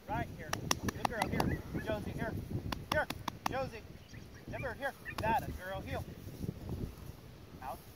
Right here. Good girl. Here. Josie, here. Here. Josie. Never here. That a girl. Heel. Out.